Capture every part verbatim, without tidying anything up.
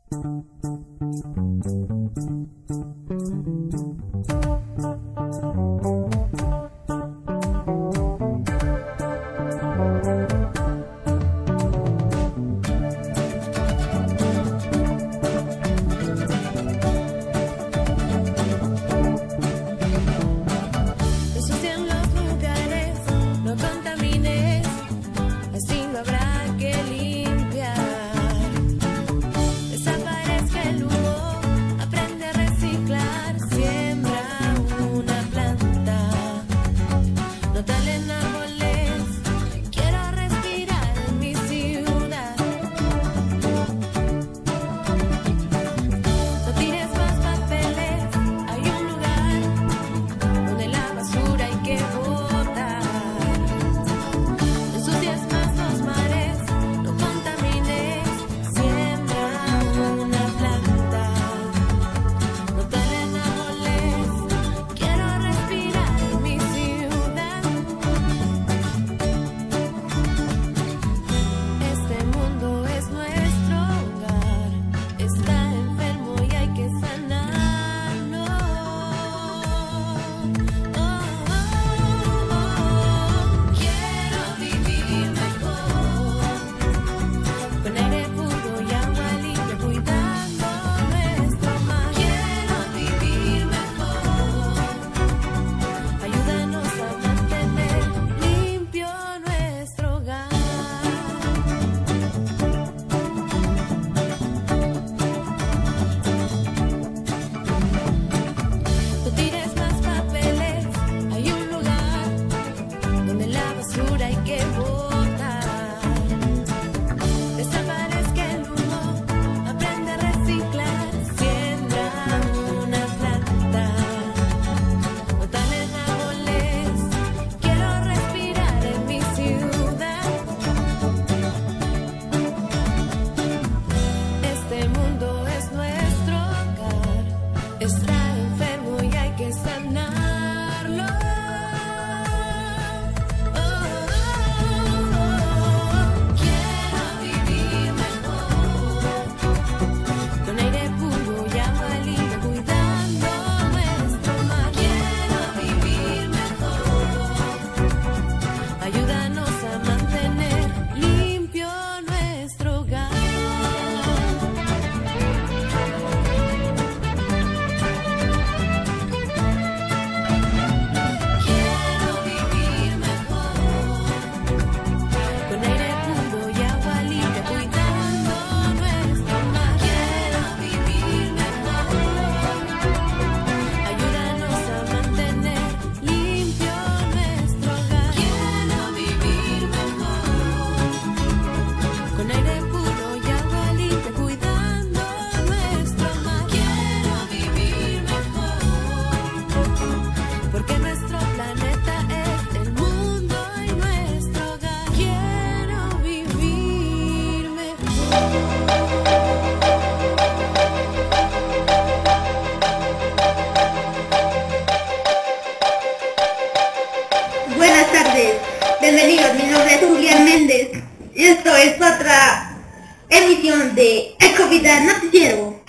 Bienvenidos, mi nombre es Julián Méndez y esto es otra emisión de Ecovida Noticiero.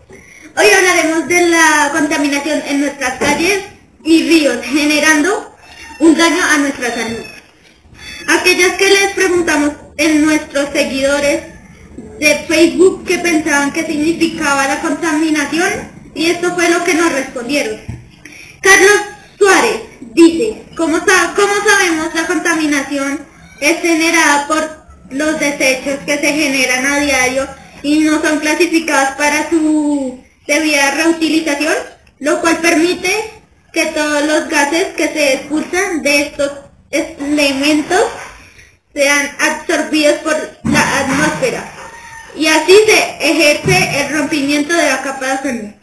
Hoy hablaremos de la contaminación en nuestras calles y ríos, generando un daño a nuestra salud. Aquellas que les preguntamos en nuestros seguidores de Facebook qué pensaban que significaba la contaminación, y esto fue lo que nos respondieron. Carlos Suárez dice: ¿Cómo, sab ¿Cómo sabemos la contaminación es generada por los desechos que se generan a diario y no son clasificados para su debida reutilización, lo cual permite que todos los gases que se expulsan de estos elementos sean absorbidos por la atmósfera y así se ejerce el rompimiento de la capa de ozono?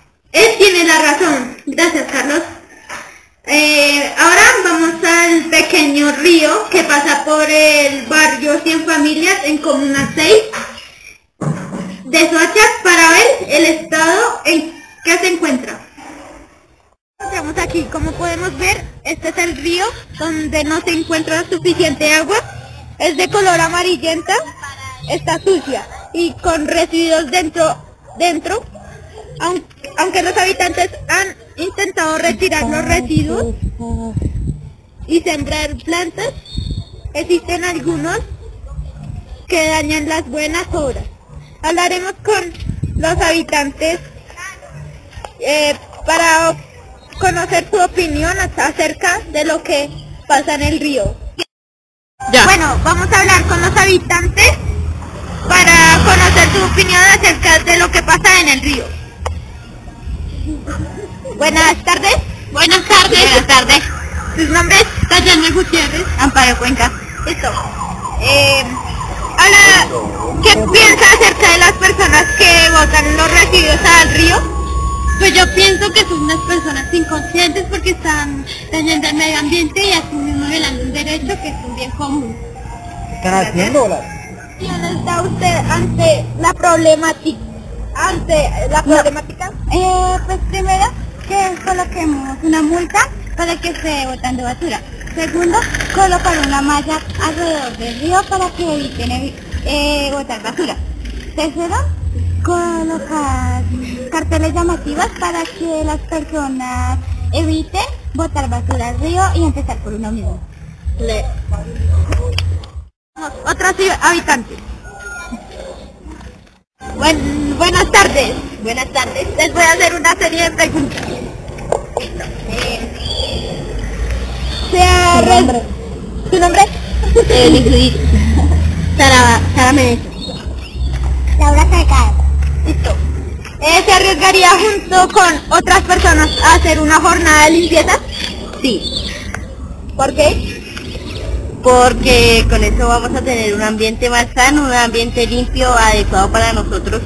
Él tiene la razón. Gracias, Carlos. Eh, ahora vamos al pequeño río que pasa por el barrio Cien Familias en Comuna seis de Soacha para ver el estado en que se encuentra. Estamos aquí, como podemos ver, este es el río donde no se encuentra suficiente agua, es de color amarillenta, está sucia y con residuos dentro dentro, aunque, aunque los habitantes han intentado retirar los residuos y sembrar plantas, existen algunos que dañan las buenas obras. Hablaremos con los habitantes eh, para conocer su opinión acerca de lo que pasa en el río. Ya. Bueno, vamos a hablar con los habitantes para conocer su opinión acerca de lo que pasa en el río. Buenas tardes. Buenas tardes. Buenas tardes. ¿Sus nombres? Tayana Gutiérrez. Amparo Cuenca. Listo. Eh, ahora, ¿qué piensa acerca de las personas que botan los residuos al río? Pues yo pienso que son unas personas inconscientes porque están dañando el medio ambiente y así mismo violando un derecho que es un bien común. ¿Están haciendo? ¿Qué está usted ante la problemática? Ante la problemática? Eh, pues primero que coloquemos una multa para que esté botando basura. Segundo, colocar una malla alrededor del río para que eviten eh, botar basura. Tercero, colocar carteles llamativos para que las personas eviten botar basura al río y empezar por uno mismo. Le... Otros habitantes. Buen, buenas tardes. Buenas tardes. Les voy a hacer una serie de preguntas. Eh, sea ¿Tu nombre? ¿Tu nombre? Eh, Sara, Sara Meneses. Laura Calcado. Listo. Eh, ¿Se arriesgaría junto con otras personas a hacer una jornada de limpieza? Sí, ¿Por qué? porque con eso vamos a tener un ambiente más sano, un ambiente limpio, adecuado para nosotros.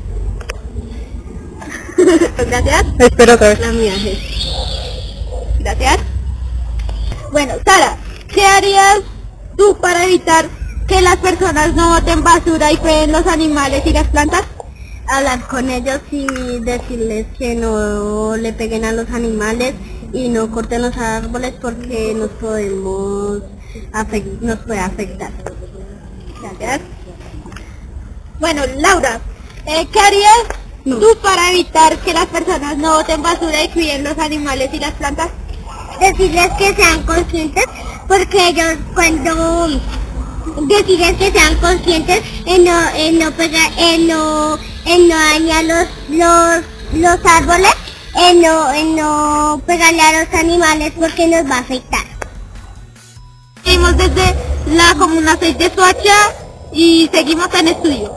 Pues gracias. Espera otra vez. La mía es. Gracias. Bueno, Sara, ¿qué harías tú para evitar que las personas no boten basura y cuiden los animales y las plantas? Hablar con ellos y decirles que no le peguen a los animales y no corten los árboles porque nos podemos afect nos puede afectar. Gracias. Bueno, Laura, eh, ¿qué harías No. tú para evitar que las personas no boten basura y cuiden los animales y las plantas? Decirles que sean conscientes porque ellos cuando decirles que sean conscientes en no en no pegar en no en no dañar los los los árboles en no en no pegarle a los animales porque nos va a afectar. Seguimos desde la Comuna seis de Soacha y seguimos en estudio.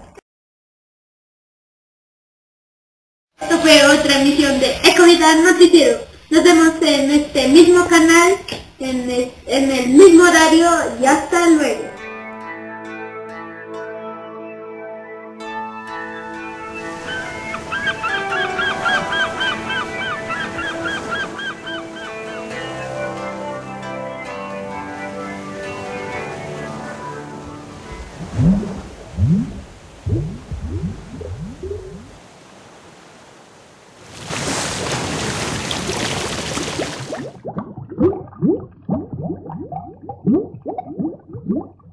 Esto fue otra emisión de Ecovida Noticiero. Nos vemos en este mismo canal, en el, en el mismo horario y hasta luego. ¿Mm?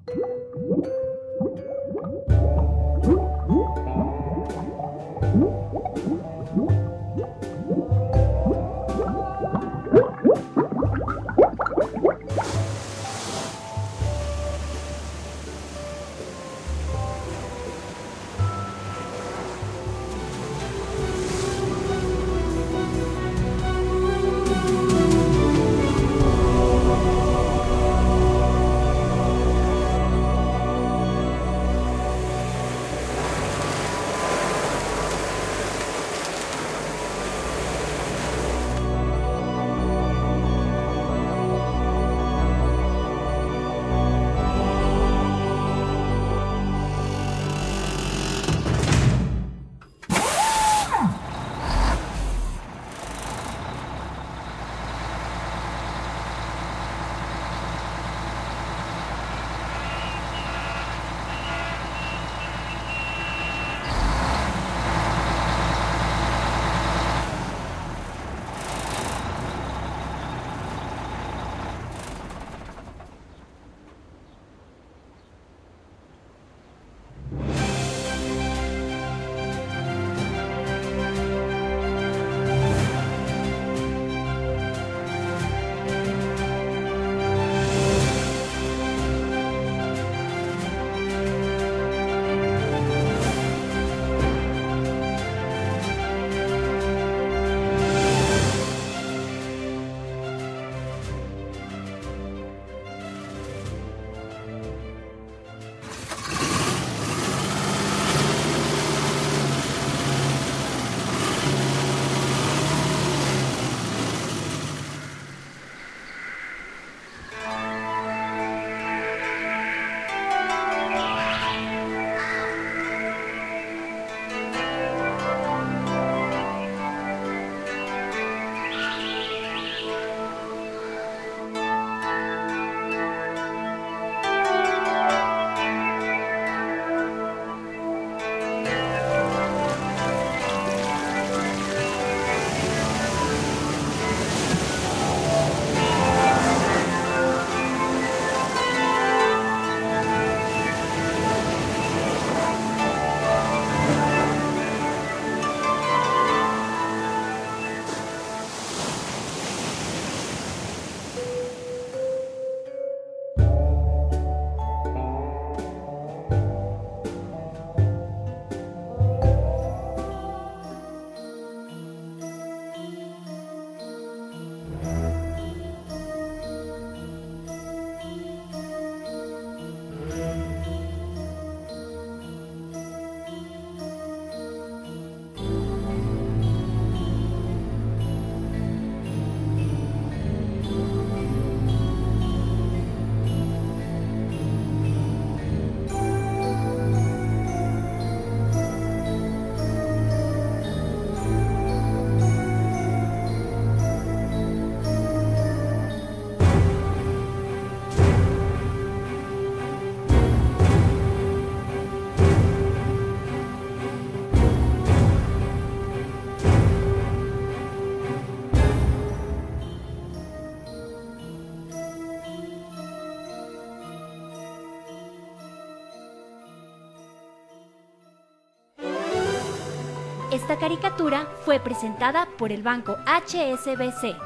Esta caricatura fue presentada por el banco H S B C.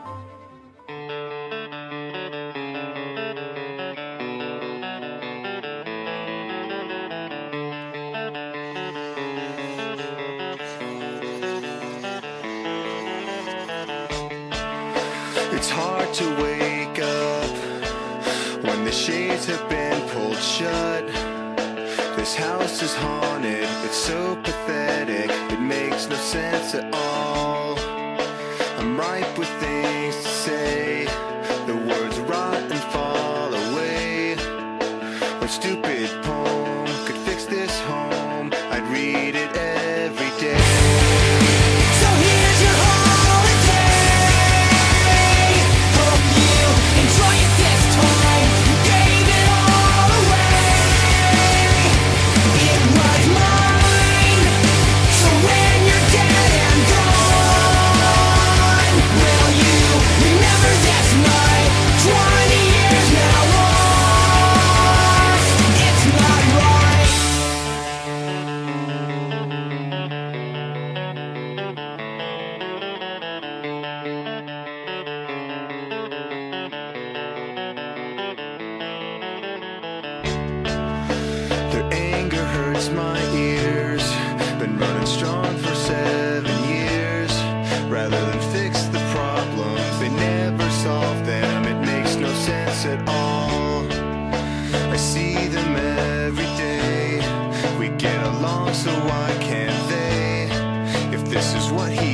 It's hard to wake up when the shades have been pulled shut. This house is haunted, it's so pathetic, it makes no sense at all. I'm ripe with things to say, the words rot and fall away. What stupid poem could fix this home? I'd read it every day. So here's your holiday. Hope you enjoy it this time. You gave it all away. It was mine. So when you're dead and gone, will you remember this night? Twenty years now lost. It's not right. Their anger hurts my ears. Been running strong for seven years. Rather than fix the problems, they never solve them. It makes no sense at all. I see them every day. We get along, so why can't they? If this is what he